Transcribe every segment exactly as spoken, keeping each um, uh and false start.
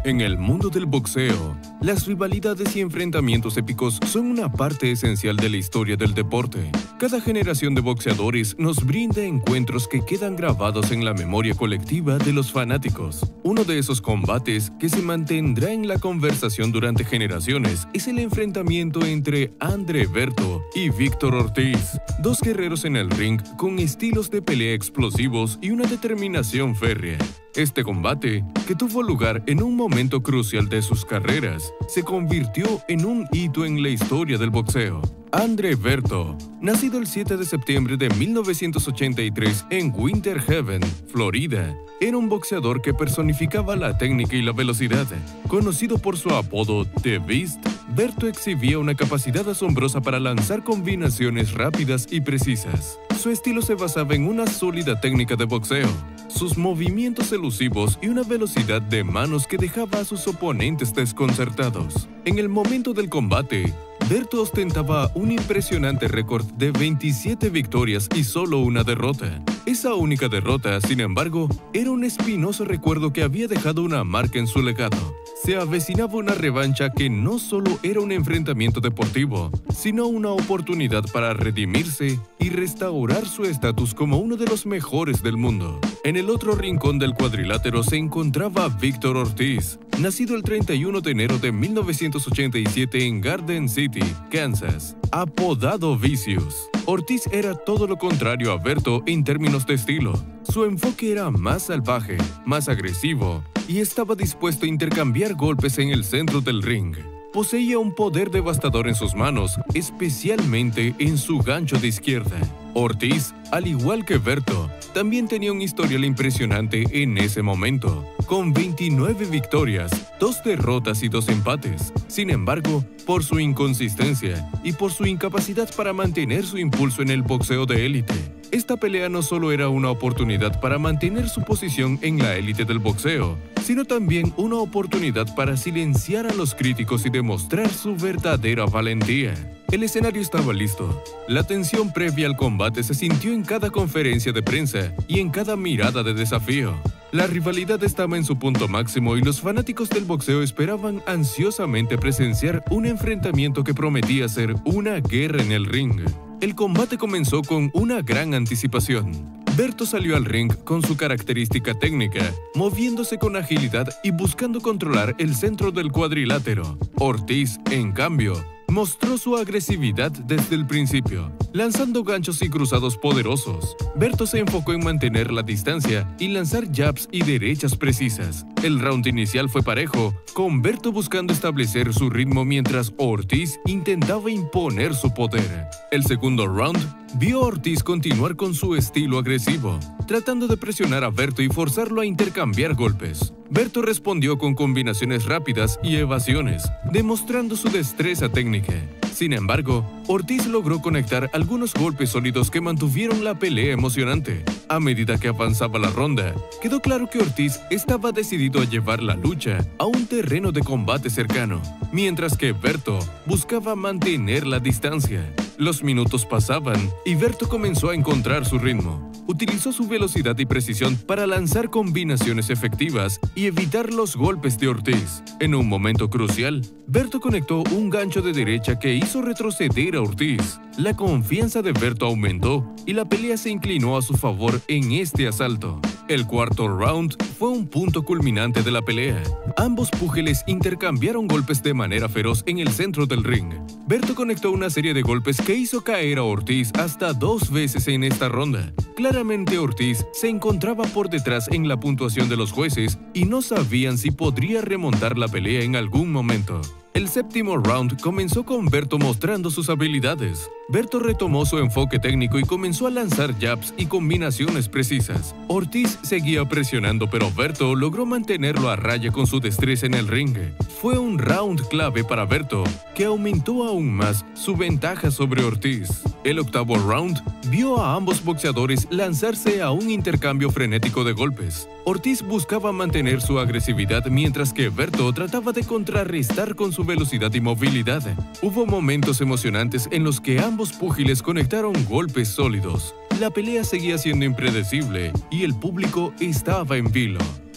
En el mundo del boxeo, las rivalidades y enfrentamientos épicos son una parte esencial de la historia del deporte. Cada generación de boxeadores nos brinda encuentros que quedan grabados en la memoria colectiva de los fanáticos. Uno de esos combates que se mantendrá en la conversación durante generaciones es el enfrentamiento entre André Berto y Víctor Ortiz, dos guerreros en el ring con estilos de pelea explosivos y una determinación férrea. Este combate, que tuvo lugar en un momento crucial de sus carreras, se convirtió en un hito en la historia del boxeo. André Berto, nacido el siete de septiembre de mil novecientos ochenta y tres en Winter Haven, Florida, era un boxeador que personificaba la técnica y la velocidad. Conocido por su apodo The Beast, Berto exhibía una capacidad asombrosa para lanzar combinaciones rápidas y precisas. Su estilo se basaba en una sólida técnica de boxeo, sus movimientos elusivos y una velocidad de manos que dejaba a sus oponentes desconcertados. En el momento del combate, Berto ostentaba un impresionante récord de veintisiete victorias y solo una derrota. Esa única derrota, sin embargo, era un espinoso recuerdo que había dejado una marca en su legado. Se avecinaba una revancha que no solo era un enfrentamiento deportivo, sino una oportunidad para redimirse y restaurar su estatus como uno de los mejores del mundo. En el otro rincón del cuadrilátero se encontraba Víctor Ortiz, nacido el treinta y uno de enero de mil novecientos ochenta y siete en Garden City, Kansas, apodado Vicious. Ortiz era todo lo contrario a Berto en términos de estilo. Su enfoque era más salvaje, más agresivo, y estaba dispuesto a intercambiar golpes en el centro del ring. Poseía un poder devastador en sus manos, especialmente en su gancho de izquierda. Ortiz, al igual que Berto, también tenía un historial impresionante en ese momento, con veintinueve victorias, dos derrotas y dos empates. Sin embargo, por su inconsistencia y por su incapacidad para mantener su impulso en el boxeo de élite, esta pelea no solo era una oportunidad para mantener su posición en la élite del boxeo, sino también una oportunidad para silenciar a los críticos y demostrar su verdadera valentía. El escenario estaba listo. La tensión previa al combate se sintió en cada conferencia de prensa y en cada mirada de desafío. La rivalidad estaba en su punto máximo y los fanáticos del boxeo esperaban ansiosamente presenciar un enfrentamiento que prometía ser una guerra en el ring. El combate comenzó con una gran anticipación. Berto salió al ring con su característica técnica, moviéndose con agilidad y buscando controlar el centro del cuadrilátero. Ortiz, en cambio, mostró su agresividad desde el principio, lanzando ganchos y cruzados poderosos. Berto se enfocó en mantener la distancia y lanzar jabs y derechas precisas. El round inicial fue parejo, con Berto buscando establecer su ritmo mientras Ortiz intentaba imponer su poder. El segundo round vio a Ortiz continuar con su estilo agresivo, tratando de presionar a Berto y forzarlo a intercambiar golpes. Berto respondió con combinaciones rápidas y evasiones, demostrando su destreza técnica. Sin embargo, Ortiz logró conectar algunos golpes sólidos que mantuvieron la pelea emocionante. A medida que avanzaba la ronda, quedó claro que Ortiz estaba decidido a llevar la lucha a un terreno de combate cercano, mientras que Berto buscaba mantener la distancia. Los minutos pasaban y Berto comenzó a encontrar su ritmo. Utilizó su velocidad y precisión para lanzar combinaciones efectivas y evitar los golpes de Ortiz. En un momento crucial, Berto conectó un gancho de derecha que hizo retroceder a Ortiz. La confianza de Berto aumentó y la pelea se inclinó a su favor en este asalto. El cuarto round fue un punto culminante de la pelea. Ambos púgiles intercambiaron golpes de manera feroz en el centro del ring. Berto conectó una serie de golpes que hizo caer a Ortiz hasta dos veces en esta ronda. Claramente Ortiz se encontraba por detrás en la puntuación de los jueces y no sabían si podría remontar la pelea en algún momento. El séptimo round comenzó con Berto mostrando sus habilidades. Berto retomó su enfoque técnico y comenzó a lanzar jabs y combinaciones precisas. Ortiz seguía presionando, pero Berto logró mantenerlo a raya con su destreza en el ring. Fue un round clave para Berto, que aumentó aún más su ventaja sobre Ortiz. El octavo round vio a ambos boxeadores lanzarse a un intercambio frenético de golpes. Ortiz buscaba mantener su agresividad mientras que Berto trataba de contrarrestar con su velocidad y movilidad. Hubo momentos emocionantes en los que ambos púgiles conectaron golpes sólidos. La pelea seguía siendo impredecible y el público estaba en vilo.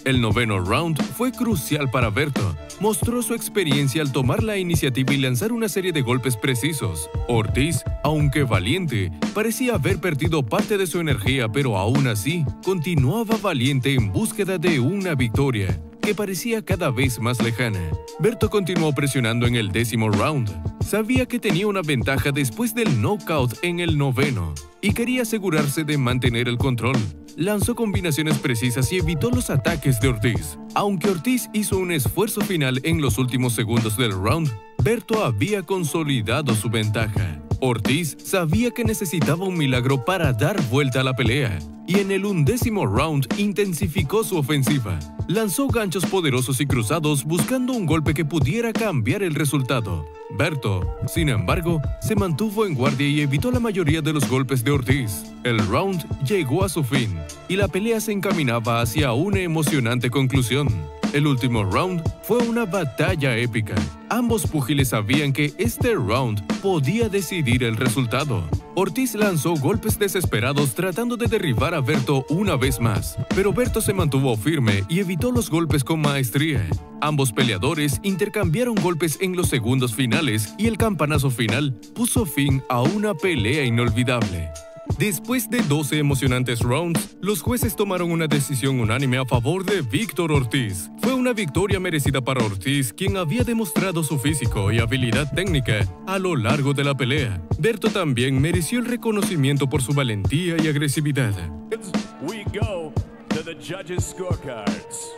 El noveno round fue crucial para Berto. Mostró su experiencia al tomar la iniciativa y lanzar una serie de golpes precisos. Ortiz, aunque valiente, parecía haber perdido parte de su energía, pero aún así, continuaba valiente en búsqueda de una victoria que parecía cada vez más lejana. Berto continuó presionando en el décimo round. Sabía que tenía una ventaja después del knockout en el noveno y quería asegurarse de mantener el control. Lanzó combinaciones precisas y evitó los ataques de Ortiz. Aunque Ortiz hizo un esfuerzo final en los últimos segundos del round, Berto había consolidado su ventaja. Ortiz sabía que necesitaba un milagro para dar vuelta a la pelea, y en el undécimo round intensificó su ofensiva. Lanzó ganchos poderosos y cruzados buscando un golpe que pudiera cambiar el resultado. Berto, sin embargo, se mantuvo en guardia y evitó la mayoría de los golpes de Ortiz. El round llegó a su fin, y la pelea se encaminaba hacia una emocionante conclusión. El último round fue una batalla épica. Ambos púgiles sabían que este round podía decidir el resultado. Ortiz lanzó golpes desesperados tratando de derribar a Berto una vez más, pero Berto se mantuvo firme y evitó los golpes con maestría. Ambos peleadores intercambiaron golpes en los segundos finales y el campanazo final puso fin a una pelea inolvidable. Después de doce emocionantes rounds, los jueces tomaron una decisión unánime a favor de Víctor Ortiz. Fue una victoria merecida para Ortiz, quien había demostrado su físico y habilidad técnica a lo largo de la pelea. Berto también mereció el reconocimiento por su valentía y agresividad. We go to the judges' scorecards.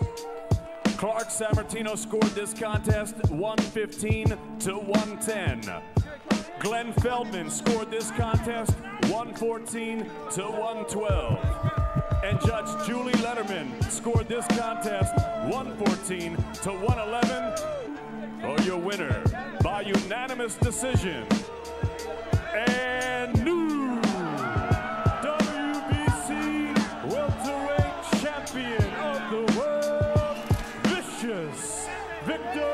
Clark Sammartino scored this contest one fifteen to one ten. Glenn Feldman scored this contest one fourteen to one twelve. And Judge Julie Letterman scored this contest one fourteen to one eleven. For your winner by unanimous decision, and new W B C welterweight champion of the world, Vicious Victor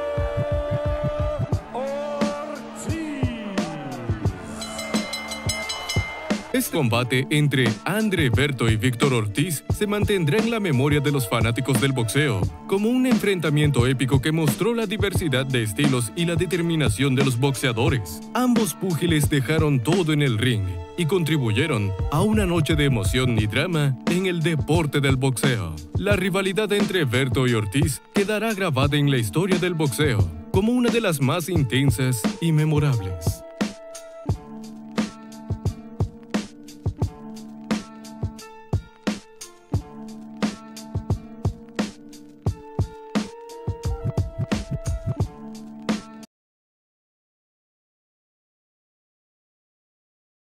Este combate entre Andre Berto y Víctor Ortiz se mantendrá en la memoria de los fanáticos del boxeo como un enfrentamiento épico que mostró la diversidad de estilos y la determinación de los boxeadores. Ambos púgiles dejaron todo en el ring y contribuyeron a una noche de emoción y drama en el deporte del boxeo. La rivalidad entre Berto y Ortiz quedará grabada en la historia del boxeo como una de las más intensas y memorables.